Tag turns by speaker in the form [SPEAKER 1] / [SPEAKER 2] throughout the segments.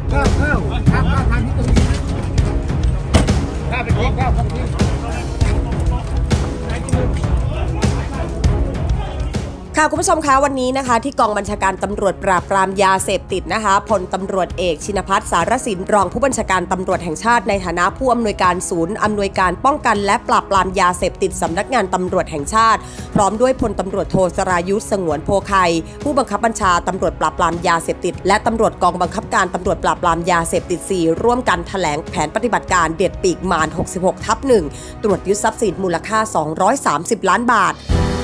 [SPEAKER 1] ข้าวทานที่ตรงนี้ข้าวเป็นที่ข้าวที่
[SPEAKER 2] ค่ะคุณผู้ชมคะวันนี้นะคะที่กองบัญชาการตำรวจปราบปรามยาเสพติดนะคะพลตำรวจเอกชินภัทร สารสินรองผู้บัญชาการตำรวจแห่งชาติในฐานะผู้อำนวยการศูนย์อำนวยการป้องกันและปราบปรามยาเสพติดสำนักงานตำรวจแห่งชาติพร้อมด้วยพลตำรวจโทสรายุทธ สงวนโพไคผู้บังคับบัญชาตำรวจปราบปรามยาเสพติดและตำรวจกองบังคับการตำรวจปราบปรามยาเสพติด 4 ร่วมกันแถลงแผนปฏิบัติการเด็ดปีกมาร 66/1 ตรวจยึดทรัพย์สินมูลค่า230 ล้านบาท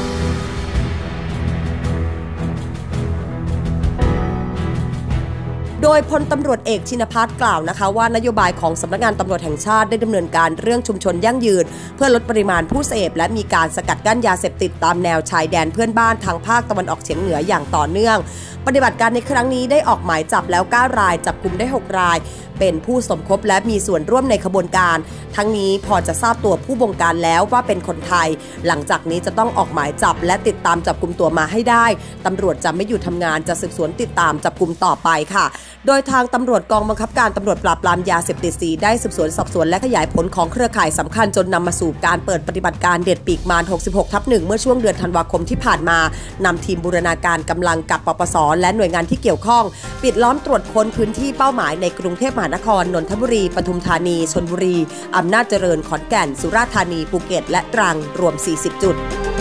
[SPEAKER 2] โดยพลตำรวจเอกชินภัทรกล่าวนะคะว่านโยบายของสำนักงานตำรวจแห่งชาติได้ดำเนินการเรื่องชุมชนยั่งยืนเพื่อลดปริมาณผู้เสพและมีการสกัดกั้นยาเสพติดตามแนวชายแดนเพื่อนบ้านทางภาคตะวันออกเฉียงเหนืออย่างต่อเนื่องปฏิบัติการในครั้งนี้ได้ออกหมายจับแล้ว9 รายจับกุมได้6 รายเป็นผู้สมคบและมีส่วนร่วมในขบวนการทั้งนี้พอจะทราบตัวผู้บงการแล้วว่าเป็นคนไทยหลังจากนี้จะต้องออกหมายจับและติดตามจับกุมตัวมาให้ได้ตำรวจจะไม่หยุดทำงานจะสืบสวนติดตามจับกุมต่อไปค่ะโดยทางตำรวจกองบังคับการตำรวจปราบปรามยาเสพติด 4ได้สืบสวนสอบสวนและขยายผลของเครือข่ายสำคัญจนนำมาสู่การเปิดปฏิบัติการเด็ดปีกมาร 66/1 เมื่อช่วงเดือนธันวาคมที่ผ่านมานำทีมบูรณาการกำลังกับปปส.และหน่วยงานที่เกี่ยวข้องปิดล้อมตรวจค้นพื้นที่เป้าหมายในกรุงเทพมหานครนนทบุรีปทุมธานีชลบุรีอำนาจเจริญขอนแก่นสุราษฎร์ธานีภูเก็ตและตรังรวม40 จุด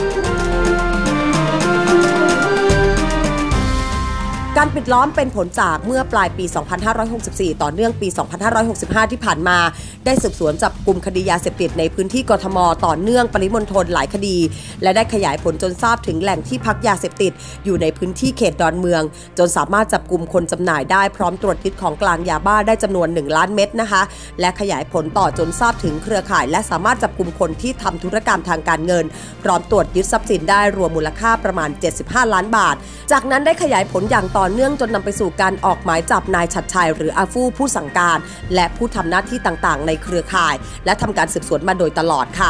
[SPEAKER 2] การปิดล้อมเป็นผลจากเมื่อปลายปี 2564 ต่อเนื่องปี 2565 ที่ผ่านมาได้สืบสวนจับกุมคดียาเสพติดในพื้นที่กทมต่อเนื่องปริมณฑลหลายคดีและได้ขยายผลจนทราบถึงแหล่งที่พักยาเสพติดอยู่ในพื้นที่เขตดอนเมืองจนสามารถจับกุมคนจำหน่ายได้พร้อมตรวจยึดของกลางยาบ้าได้จำนวน1 ล้านเม็ดนะคะและขยายผลต่อจนทราบถึงเครือข่ายและสามารถจับกุมคนที่ทำธุรกรรมทางการเงินพร้อมตรวจยึดทรัพย์สินได้รวมมูลค่าประมาณ75 ล้านบาทจากนั้นได้ขยายผลอย่างต่อเนื่องจนนำไปสู่การออกหมายจับนายฉัตรชัยหรืออาฟู่ผู้สั่งการและผู้ทำหน้าที่ต่างๆในเครือข่ายและทำการสืบสวนมาโดยตลอดค่ะ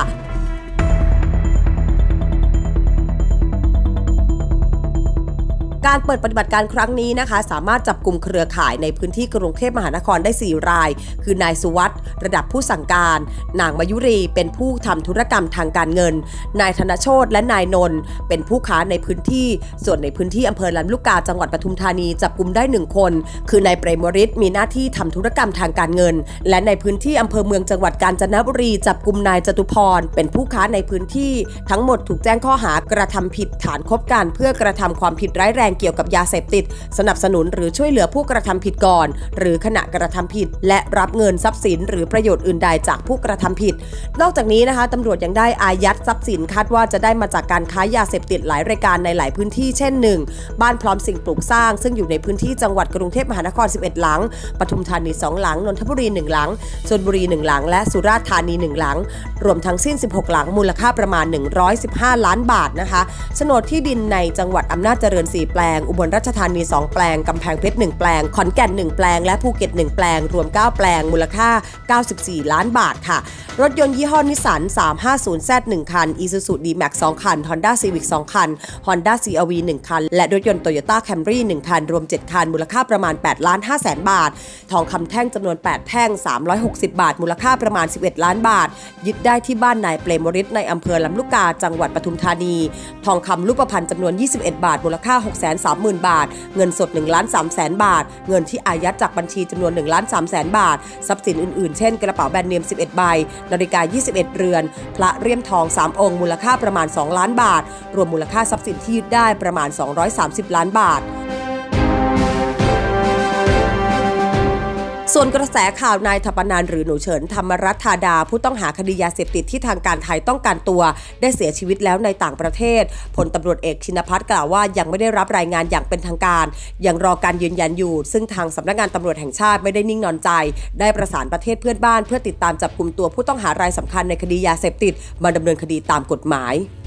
[SPEAKER 2] การเปิดปฏิบัติการครั้งนี้นะคะสามารถจับกลุ่มเครือข่ายในพื้นที่กรุงเทพมหานครได้4 รายคือนายสุวัสด์ระดับผู้สั่งการนางมายุรีเป็นผู้ทำธุรกรรมทางการเงินนายธนโชติและนายนนท์เป็นผู้ค้าในพื้นที่ส่วนในพื้นที่อำเภอลำลูกกาจังหวัดปทุมธานีจับกุมได้1 คนคือนายเปรมฤทธิ์มีหน้าที่ทำธุรกรรมทางการเงินและในพื้นที่อำเภอเมืองจังหวัดกาญจนบุรีจับกุมนายจตุพรเป็นผู้ค้าในพื้นที่ทั้งหมดถูกแจ้งข้อหากระทำผิดฐานคบกันเพื่อกระทำความผิดร้ายแรงเกี่ยวกับยาเสพติดสนับสนุนหรือช่วยเหลือผู้กระทำผิดก่อนหรือขณะกระทำผิดและรับเงินทรัพย์สินหรือประโยชน์อื่นใดจากผู้กระทำผิดนอกจากนี้นะคะตำรวจยังได้อายัดทรัพย์สินคาดว่าจะได้มาจากการค้ายาเสพติดหลายรายการในหลายพื้นที่เช่น 1. บ้านพร้อมสิ่งปลูกสร้างซึ่งอยู่ในพื้นที่จังหวัดกรุงเทพมหานคร11 หลังปทุมธานี2 หลังนนทบุรี1 หลังชลบุรี1 หลังและสุราษฎร์ธานี1 หลังรวมทั้งสิ้น16 หลังมูลค่าประมาณ115 ล้านบาทนะคะโฉนดที่ดินในจังหวัดอำนาจเจริญ4 แปลงอุบลราชธานี2 แปลงกำแพงเพชร1 แปลงขอนแก่น1 แปลงและภูเก็ต1 แปลงรวม9 แปลงมูลค่า94 ล้านบาทค่ะรถยนต์ยี่ห้อนิสสัน 350Z 1 คัน Isuzu D-Max 2 คัน Honda Civic 2 คัน Honda CR-V 1 คันและรถยนต์ Toyota Camry 1 คันรวม7 คันมูลค่าประมาณ8,500,000 บาททองคำแท่งจำนวน8 แท่ง360 บาทมูลค่าประมาณ11 ล้านบาทยึดได้ที่บ้านนายเปรมฤทธิ์ในอำเภอลำลูกกาจังหวัดปทุมธานีทองคำรูปพรรณจำนวน21 บาทมูลค่า630,000 บาทเงินสด1,300,000 บาทเงินที่อายัดจากบัญชีจำนวน1,300,000 บาททรัพย์สินอื่นๆเช่นกระเป๋าแบรนด์เนม11 ใบนาฬิกา21 เรือนพระเลี่ยมทอง3 องค์มูลค่าประมาณ2 ล้านบาทรวมมูลค่าทรัพย์สินที่ยึดได้ประมาณ230 ล้านบาทส่วนกระแสข่าวนายทัปนันท์หรือหนูเฉินธรรมรัตน์ธาดาผู้ต้องหาคดียาเสพติดที่ทางการไทยต้องการตัวได้เสียชีวิตแล้วในต่างประเทศพลตำรวจเอกชินภัทรกล่าวว่ายังไม่ได้รับรายงานอย่างเป็นทางการยังรอการยืนยันอยู่ซึ่งทางสำนักงานตำรวจแห่งชาติไม่ได้นิ่งนอนใจได้ประสานประเทศเพื่อนบ้านเพื่อติดตามจับกุมตัวผู้ต้องหารายสำคัญในคดียาเสพติดมาดำเนินคดีตามกฎหมาย